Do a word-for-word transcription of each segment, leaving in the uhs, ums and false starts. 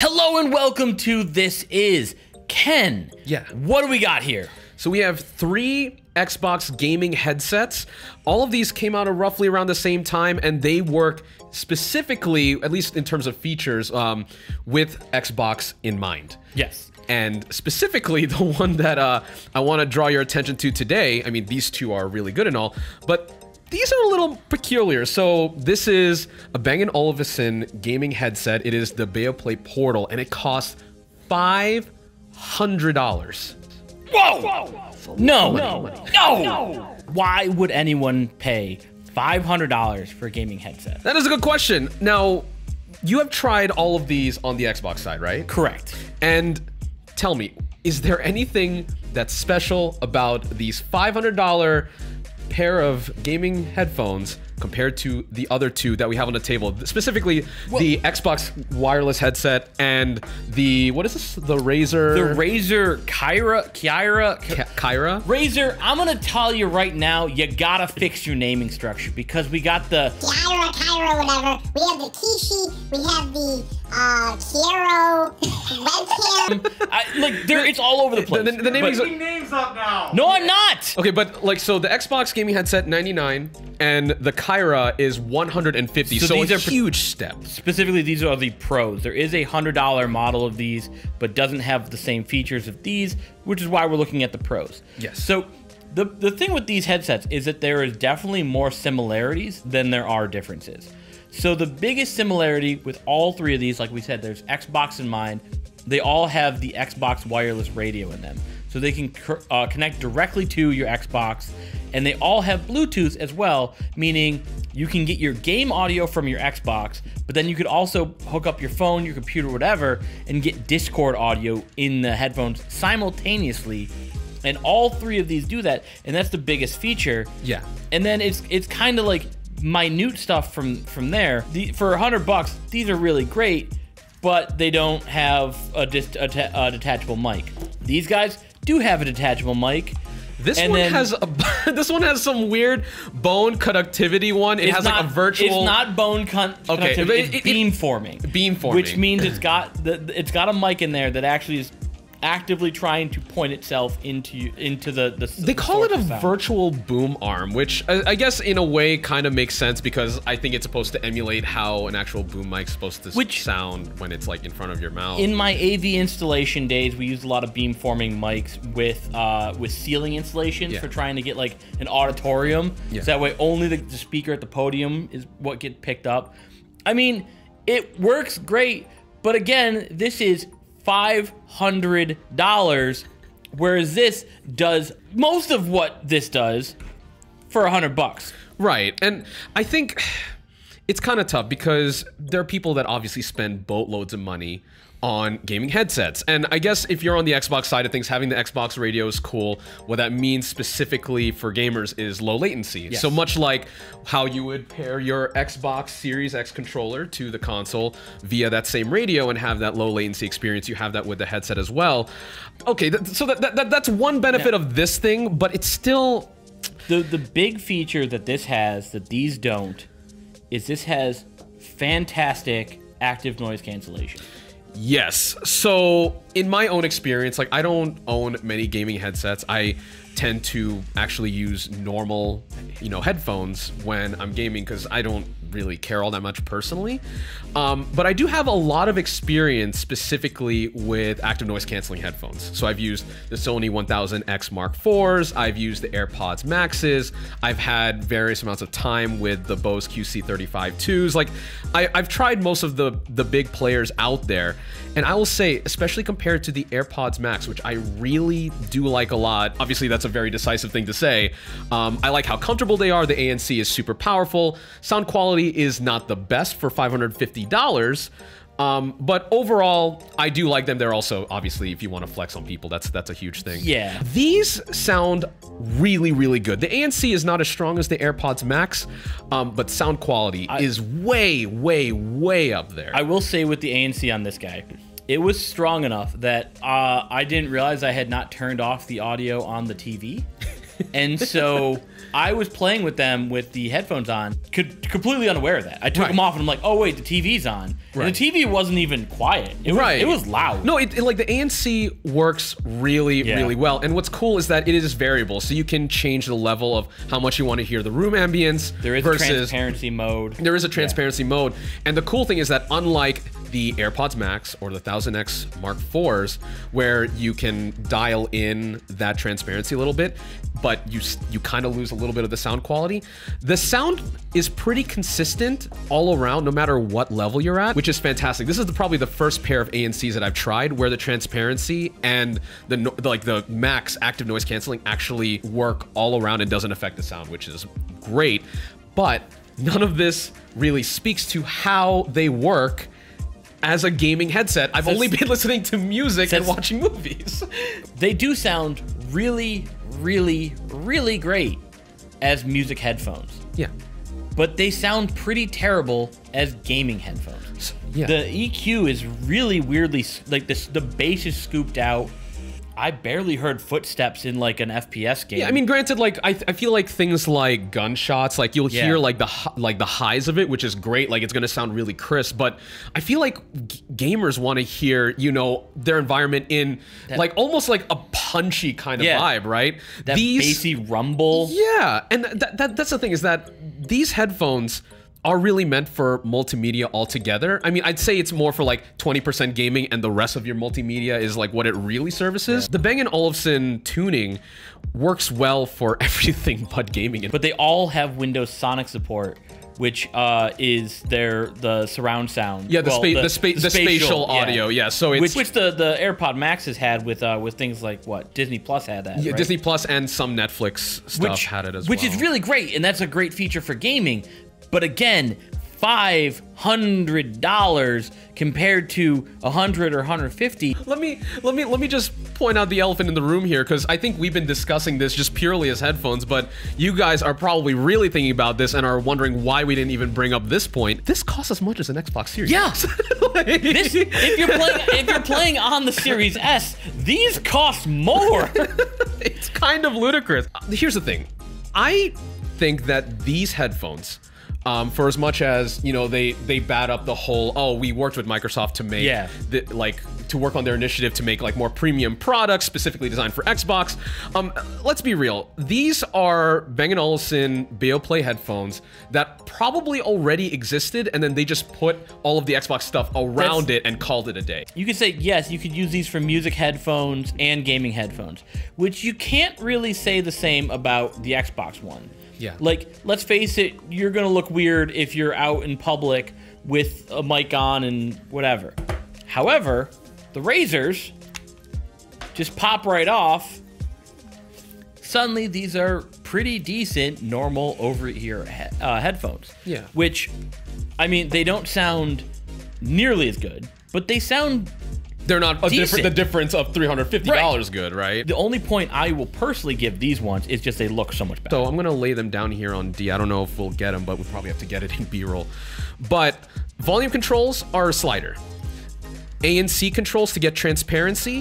Hello and welcome to This Is Ken. Yeah. What do we got here? So we have three Xbox gaming headsets. All of these came out roughly around the same time, and they work specifically, at least in terms of features, um, with Xbox in mind. Yes. And specifically, the one that uh, I want to draw your attention to today, I mean, these two are really good and all, but these are a little peculiar. So this is a Bang and Olufsen gaming headset. It is the Beoplay Portal, and it costs five hundred dollars. Whoa! Whoa. No. No. No! No! Why would anyone pay five hundred dollars for a gaming headset? That is a good question. Now, you have tried all of these on the Xbox side, right? Correct. And tell me, is there anything that's special about these five hundred dollar pair of gaming headphones compared to the other two that we have on the table, specifically well, the Xbox wireless headset and the, what is this, the Razer? The Razer Kyra, Kyra, Kyra? Razer, I'm gonna tell you right now, you gotta fix your naming structure because we got the Kyra, Kyra, whatever. We have the Kishi, we have the uh, Kiero, webcam. I, like, there, it's all over the place. The, the, the naming's making names up now. No, I'm not. Okay, but like, so the Xbox gaming headset ninety-nine and the Kyra is one hundred fifty. So, so these a are huge step. Specifically, these are the pros. There is a one hundred dollar model of these, but doesn't have the same features of these, which is why we're looking at the pros. Yes. So the the thing with these headsets is that there is definitely more similarities than there are differences. So the biggest similarity with all three of these, like we said, there's Xbox in mind. They all have the Xbox wireless radio in them. So they can uh, connect directly to your Xbox, and they all have Bluetooth as well, meaning you can get your game audio from your Xbox, but then you could also hook up your phone, your computer, whatever, and get Discord audio in the headphones simultaneously. And all three of these do that, and that's the biggest feature. Yeah. And then it's it's kind of like minute stuff from from there. The, for a hundred bucks, these are really great, but they don't have a, dis, a, a detachable mic. These guys do have a detachable mic. This and one then, has a this one has some weird bone conductivity one. It has not, like a virtual. It's not bone con okay, conductivity. it, it's it, beam forming. Beam forming, which means it's got the it's got a mic in there that actually is actively trying to point itself into into the the they call it a sound. virtual boom arm, which I, I guess in a way kind of makes sense because I think it's supposed to emulate how an actual boom mic's supposed to which, sound when it's like in front of your mouth. In my A V installation days, we used a lot of beam forming mics with uh with ceiling installations yeah. for trying to get like an auditorium, yeah. so that way only the, the speaker at the podium is what get picked up. I mean, it works great, but again, this is five hundred dollars, whereas this does most of what this does for a hundred bucks. Right, and I think it's kind of tough because there are people that obviously spend boatloads of money on gaming headsets. And I guess if you're on the Xbox side of things, having the Xbox radio is cool. What that means specifically for gamers is low latency. Yes. So much like how you would pair your Xbox Series X controller to the console via that same radio and have that low latency experience, you have that with the headset as well. Okay, th so that, that, that's one benefit yeah. of this thing, but it's still... The, the big feature that this has that these don't is this has fantastic active noise cancellation. Yes. So in my own experience, like I don't own many gaming headsets. I tend to actually use normal, you know, headphones when I'm gaming because I don't really care all that much personally. Um, but I do have a lot of experience specifically with active noise canceling headphones. So I've used the Sony one thousand X Mark fours, I've used the AirPods Maxes, I've had various amounts of time with the Bose Q C thirty-five twos. Like I, I've tried most of the, the big players out there. And I will say, especially compared to the AirPods Max, which I really do like a lot. Obviously, that's a very decisive thing to say. Um, I like how comfortable they are. The A N C is super powerful. Sound quality is not the best for five hundred fifty dollars. Um, but overall, I do like them. They're also, obviously, if you want to flex on people, that's that's a huge thing. Yeah. These sound really, really good. The A N C is not as strong as the AirPods Max, um, but sound quality I, is way, way, way up there. I will say with the A N C on this guy, it was strong enough that uh, I didn't realize I had not turned off the audio on the T V. And so I was playing with them with the headphones on, could, completely unaware of that. I took Right. them off and I'm like, oh wait, the T V's on. Right. And the T V wasn't even quiet. It was, Right. It was loud. No, it, it- like the A N C works really, Yeah. really well. And what's cool is that it is variable, so you can change the level of how much you want to hear the room ambience. There is versus a transparency mode. There is a transparency mode, and the cool thing is that unlike the AirPods Max or the one thousand X Mark fours, where you can dial in that transparency a little bit, but you s- you kind of lose a little bit of the sound quality, the sound is pretty consistent all around, no matter what level you're at, which is fantastic. This is the, probably the first pair of A N Cs that I've tried where the transparency and the, no, the like the max active noise canceling actually work all around and doesn't affect the sound, which is great. But none of this really speaks to how they work as a gaming headset. I've Says- only been listening to music and says- watching movies. They do sound really, really, really great as music headphones. Yeah. But they sound pretty terrible as gaming headphones. Yeah. The E Q is really weirdly, s- like this, the bass is scooped out. I barely heard footsteps in like an F P S game. Yeah, I mean, granted, like I, I feel like things like gunshots, like you'll Yeah. hear like the hi- like the highs of it, which is great. Like it's gonna sound really crisp, but I feel like g- gamers want to hear, you know, their environment in like almost like a punchy kind of Yeah. vibe, right? that bassy rumble. Yeah, and that, that that's the thing is that these headphones are really meant for multimedia altogether. I mean, I'd say it's more for like twenty percent gaming and the rest of your multimedia is like what it really services. The Bang & Olufsen tuning works well for everything but gaming. But they all have Windows Sonic support, which uh, is their the surround sound. Yeah, the Well, spa- the spa- the spatial audio, yeah, so it's- which, which the the AirPod Max has had with uh, with things like what Disney Plus had that. Yeah, right? Disney Plus and some Netflix stuff which had it as which well. is really great, and that's a great feature for gaming. But again, five hundred dollars compared to a hundred or hundred fifty. Let me let me let me just point out the elephant in the room here, because I think we've been discussing this just purely as headphones, but you guys are probably really thinking about this and are wondering why we didn't even bring up this point. This costs as much as an Xbox Series. Yeah. X. This, if you're playing if you're playing on the Series S, these cost more. It's kind of ludicrous. Uh, Here's the thing. I think that these headphones, um, for as much as, you know, they they bat up the whole, oh, we worked with Microsoft to make, Yeah. the, like, to work on their initiative to make, like, more premium products specifically designed for Xbox. Um, let's be real. These are Bang & Olufsen Beoplay headphones that probably already existed, and then they just put all of the Xbox stuff around That's- it and called it a day. You could say, yes, you could use these for music headphones and gaming headphones, which you can't really say the same about the Xbox One. Yeah. Like, let's face it, you're going to look weird if you're out in public with a mic on and whatever. However, the Razors just pop right off. Suddenly, these are pretty decent, normal over-ear he- uh, headphones. Yeah. Which, I mean, they don't sound nearly as good, but they sound... They're not a different, Decent. the difference of three hundred fifty dollars good, right? The only point I will personally give these ones is just they look so much better. So I'm gonna lay them down here on D. I don't know if we'll get them, but we'll probably have to get it in B-roll. But volume controls are a slider. A N C controls to get transparency,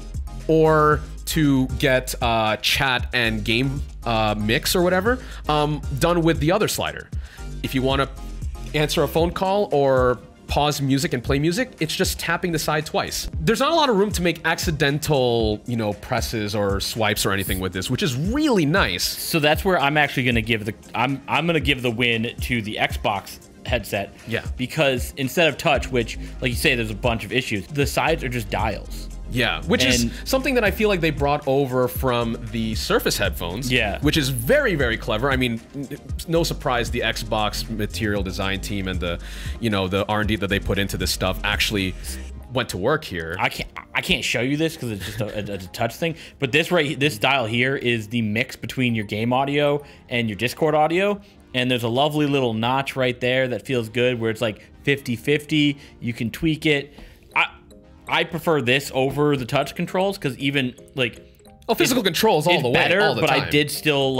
or to get uh, chat and game uh, mix or whatever, um, done with the other slider. If you want to answer a phone call or pause music and play music, it's just tapping the side twice. There's not a lot of room to make accidental, you know, presses or swipes or anything with this, which is really nice. So that's where I'm actually going to give the I'm I'm going to give the win to the Xbox headset. Yeah. Because instead of touch, which like you say there's a bunch of issues, the sides are just dials. Yeah, which And- is something that I feel like they brought over from the Surface headphones. Yeah. Which is very, very clever. I mean, n- no surprise the Xbox material design team and the, you know, the R and D that they put into this stuff actually went to work here. I can't I can't show you this because it's just a, a, a touch thing. But this right this dial here is the mix between your game audio and your Discord audio. And there's a lovely little notch right there that feels good where it's like fifty fifty. You can tweak it. I I prefer this over the touch controls because even like oh, physical controls all it's the way, better, all the but time. I did still like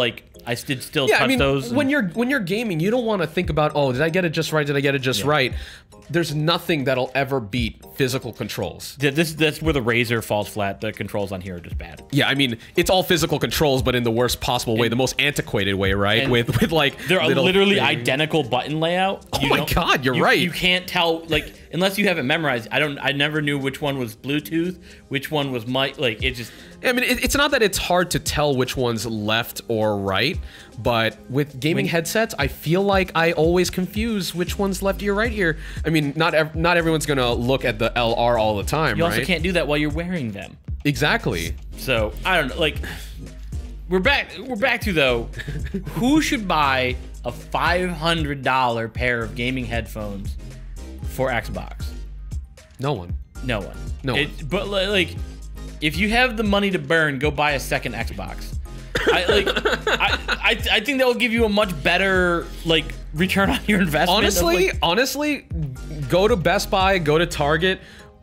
I still still Yeah, touch I mean, those. and- when you're when you're gaming, you don't want to think about, oh, did I get it just right? Did I get it just Yeah. right? There's nothing that'll ever beat physical controls. Th- This that's where the Razer falls flat. The controls on here are just bad. Yeah, I mean, it's all physical controls, but in the worst possible way, the most antiquated way, right? and With with like They're a little literally things. identical button layout. Oh You my don't- God, you're you- right. You can't tell, like, unless you have it memorized. I don't. I never knew which one was Bluetooth, which one was mic. Like, it just. I mean, it, it's not that it's hard to tell which one's left or right, but with gaming When- headsets, I feel like I always confuse which one's left or right here. I mean, not ev- not everyone's gonna look at the L R all the time, You right? also can't do that while you're wearing them. Exactly. So I don't know. Like, we're back. We're back to though. Who should buy a five hundred dollar pair of gaming headphones for Xbox? No one. No one. No It- one. But li- like, if you have the money to burn, go buy a second Xbox. I like. I, I I think that will give you a much better like return on your investment. of, Honestly, like- honestly, go to Best Buy, go to Target,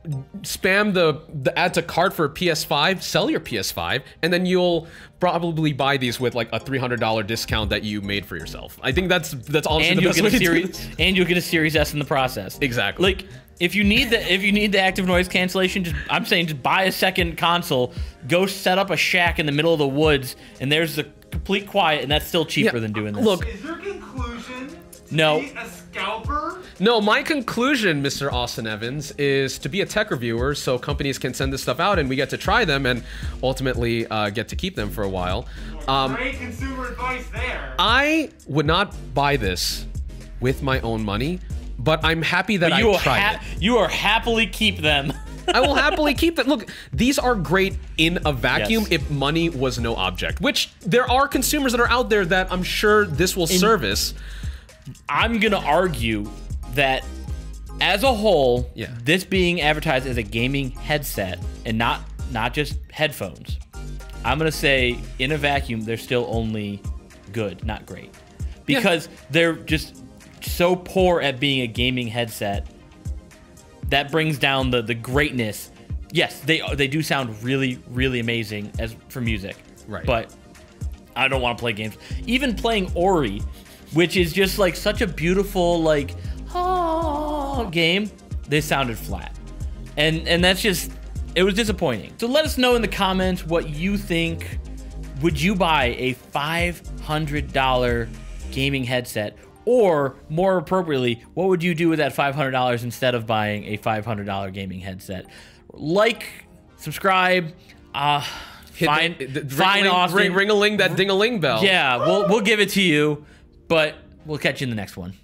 spam the the add to cart for a P S five, sell your P S five, and then you'll probably buy these with like a three hundred dollar discount that you made for yourself. I think that's that's honestly and the you'll best get way a to do series, this. and you'll get a Series S in the process. Exactly. Like, if you need the if you need the active noise cancellation, just I'm saying just buy a second console, go set up a shack in the middle of the woods, and there's the complete quiet, and that's still cheaper Yeah, than doing this. look, Is your conclusion to No. be a scalper? No, my conclusion, Mister Austin Evans, is to be a tech reviewer so companies can send this stuff out and we get to try them and ultimately uh, get to keep them for a while. Um, Great consumer advice there. I would not buy this with my own money, but I'm happy that But you I will tried ha- it. you will happily keep them. I will happily keep them. Look, these are great in a vacuum Yes. if money was no object, which there are consumers that are out there that I'm sure this will service. I'm gonna argue that as a whole, Yeah. this being advertised as a gaming headset and not not just headphones, I'm gonna say in a vacuum they're still only good, not great, because they're just so poor at being a gaming headset. That brings down the the greatness. Yes, they they do sound really really amazing as for music, Right. But I don't want to play games. Even playing Ori, which is just like such a beautiful like oh, game, they sounded flat, and and that's just it was disappointing. So let us know in the comments what you think. Would you buy a five hundred dollar gaming headset? Or, more appropriately, what would you do with that five hundred dollars instead of buying a five hundred dollar gaming headset? Like, subscribe, uh, Hit find, the- the- find ring, Austin. Ring, ring-a-ling that ding-a-ling bell. Yeah, we'll, we'll give it to you, but we'll catch you in the next one.